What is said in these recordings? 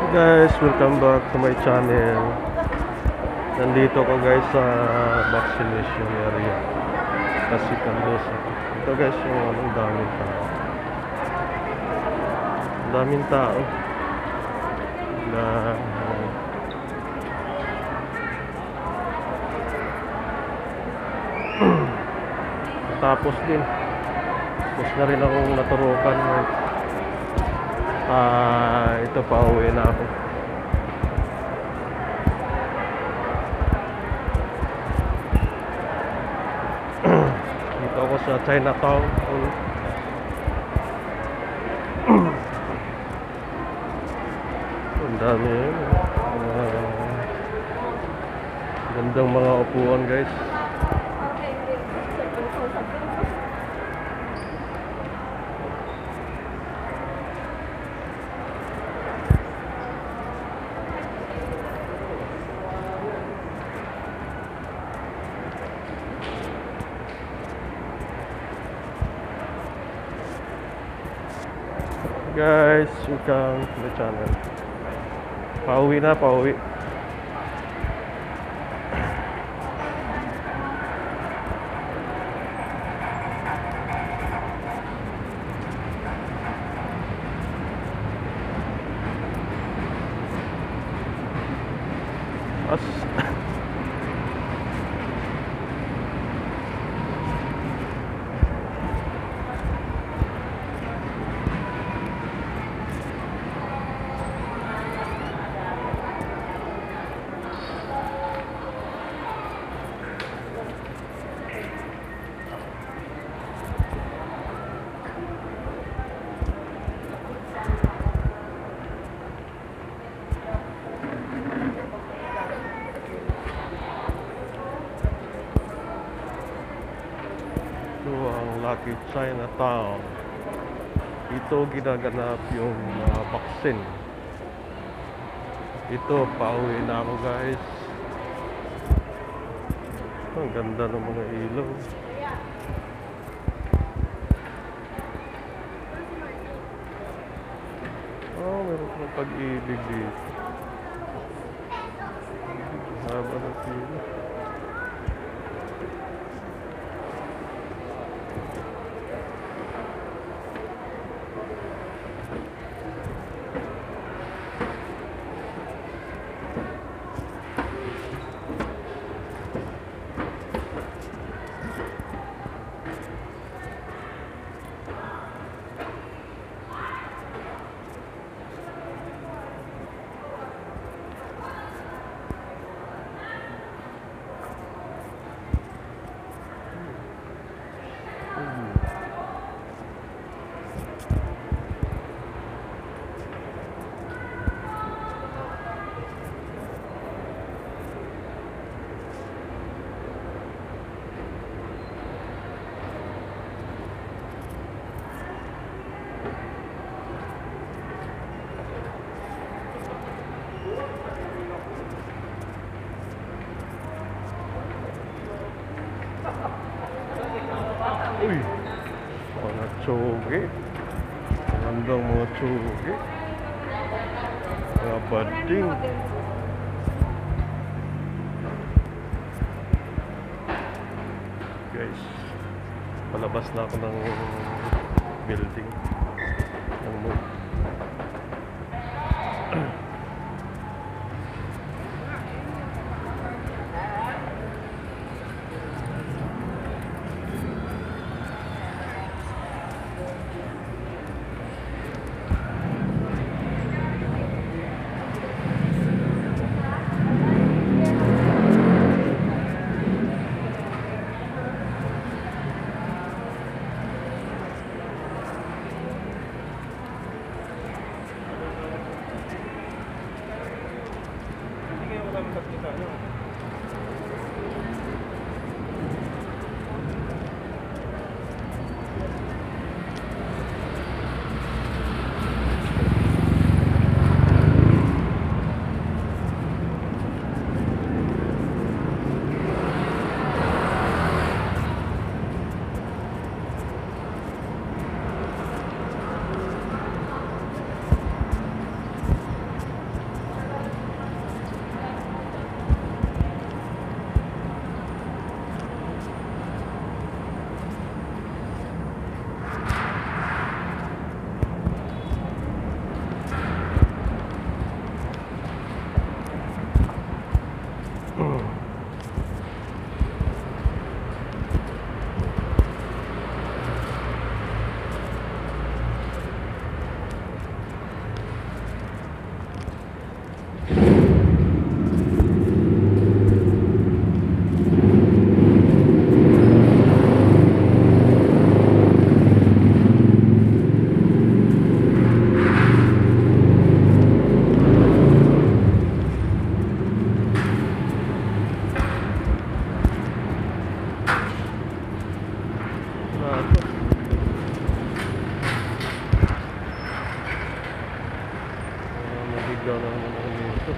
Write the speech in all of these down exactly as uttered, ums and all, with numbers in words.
Guys, welcome back to my channel. Nandito ko guys sa vaccination area kasi Canlosa. Ito guys yung anong daming tao. Daming tao na tapos din. Tapos na rin akong naturukan. Ah, uh, ito pa uwi na ako. Dito ako sa Chinatown. Ang dami yun. Uh, gandang mga upuan guys. Guys, welcome to the channel. Pauwi na, pauwi. As ang Lucky Chinatown. Ito ginaganap yung uh, vaccine. Ito, pauwi na ako guys. Ang ganda ng mga ilaw. Oh, meron ng pag-ibig dito. Haba ng pila. Uy, mga tsoge. Magandang mga tsoge. Mga bading. Guys, palabas na ako ng building ng mall. Sigaw na naman ako dito.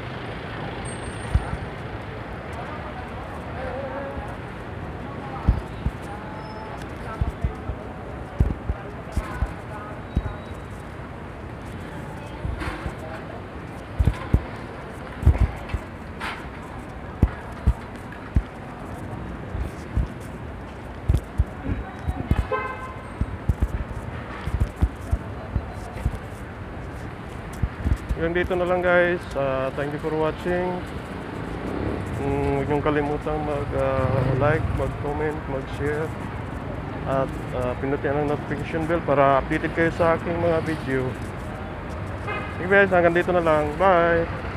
Hanggang dito na lang guys. Uh, thank you for watching. Um, huwag niyong kalimutang mag-like, uh, mag-comment, mag-share. At uh, pinutin ang notification bell para updated kayo sa aking mga video. Okay guys, hanggang dito na lang. Bye!